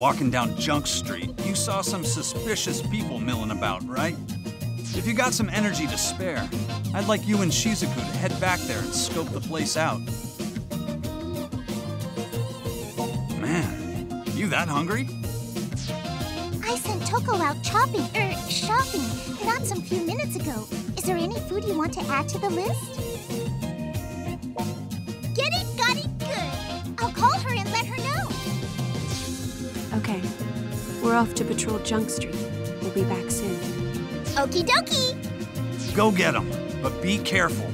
Walking down Junk Street, you saw some suspicious people milling about, right? If you got some energy to spare, I'd like you and Shizuku to head back there and scope the place out. Man, you that hungry? I sent Toko out shopping not some few minutes ago. Is there any food you want to add to the list? Get it, got it, good. I'll call her and let her know. Okay, we're off to patrol Junk Street. We'll be back soon. Okie dokie. Go get 'em, but be careful.